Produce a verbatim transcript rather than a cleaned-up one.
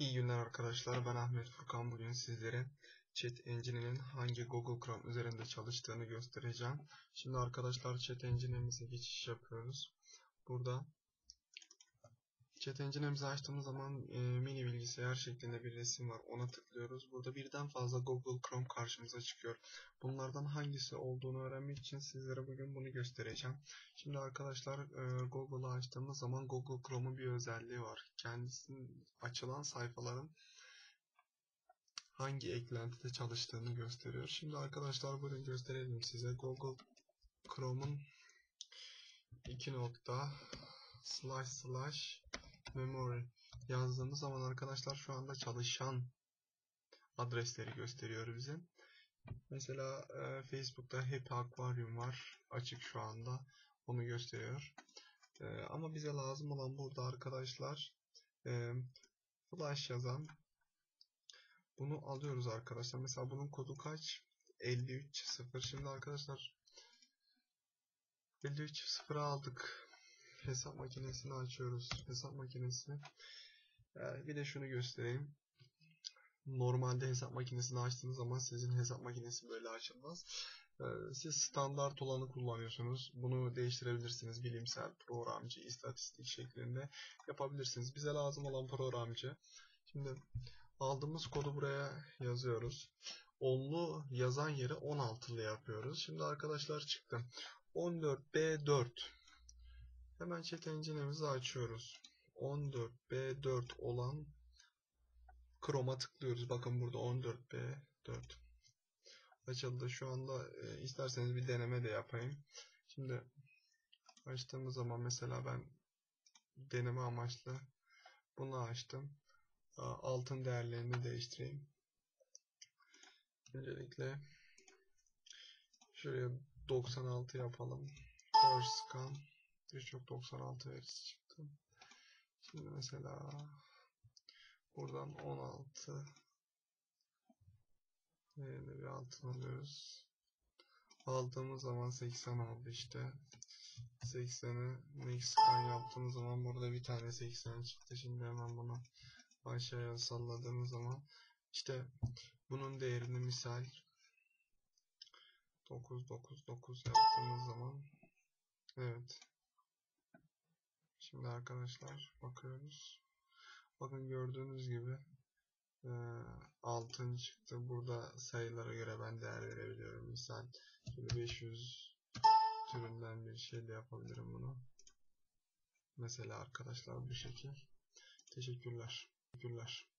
İyi günler arkadaşlar. Ben Ahmet Furkan. Bugün sizlere Chat Engine'in hangi Google Chrome üzerinde çalıştığını göstereceğim. Şimdi arkadaşlar Chat Engine'imize geçiş yapıyoruz. Burada Chat Engine'imizi açtığımız zaman e, mini bilgisayar şeklinde bir resim var. Ona tıklıyoruz. Burada birden fazla Google Chrome karşımıza çıkıyor. Bunlardan hangisi olduğunu öğrenmek için sizlere bugün bunu göstereceğim. Şimdi arkadaşlar e, Google'ı açtığımız zaman Google Chrome'un bir özelliği var. Kendisinin açılan sayfaların hangi eklentide çalıştığını gösteriyor. Şimdi arkadaşlar bunu gösterelim size. Google Chrome'un iki nokta slash slash memory yazdığımız zaman arkadaşlar şu anda çalışan adresleri gösteriyor bize. Mesela e, Facebook'ta Happy Aquarium var. Açık şu anda. Onu gösteriyor. E, ama bize lazım olan burada arkadaşlar e, flash yazan, bunu alıyoruz arkadaşlar. Mesela bunun kodu kaç? elli üç sıfır. Şimdi arkadaşlar elli üç sıfır'ı aldık. Hesap makinesini açıyoruz. Hesap makinesi. Ee, bir de şunu göstereyim. Normalde hesap makinesini açtığınız zaman sizin hesap makinesi böyle açılmaz. Ee, siz standart olanı kullanıyorsunuz. Bunu değiştirebilirsiniz. Bilimsel, programcı, istatistik şeklinde yapabilirsiniz. Bize lazım olan programcı. Şimdi aldığımız kodu buraya yazıyoruz. Onlu yazan yeri on altılı yapıyoruz. Şimdi arkadaşlar çıktı. on dört B dört. Hemen Chat Engine'imizi açıyoruz. on dört B dört olan Chrome'a tıklıyoruz. Bakın burada on dört B dört açıldı. Şu anda e, isterseniz bir deneme de yapayım. Şimdi açtığımız zaman mesela ben deneme amaçlı bunu açtım. Altın değerlerini değiştireyim. Öncelikle şuraya doksan altı yapalım. First scan birçok doksan altı verisi çıktı. Şimdi mesela buradan on altı yerine bir altın alıyoruz. Aldığımız zaman seksen oldu işte. seksen'i next scan yaptığımız zaman burada bir tane seksen çıktı. Şimdi hemen bunu aşağıya salladığımız zaman işte bunun değerini misal dokuz dokuz dokuz yaptığımız zaman, evet. Şimdi arkadaşlar bakıyoruz. Bakın gördüğünüz gibi e, altın çıktı. Burada sayılara göre ben değer verebiliyorum. Misal beş yüz türünden bir şey de yapabilirim bunu. Mesela arkadaşlar bu şekil. Teşekkürler. Teşekkürler.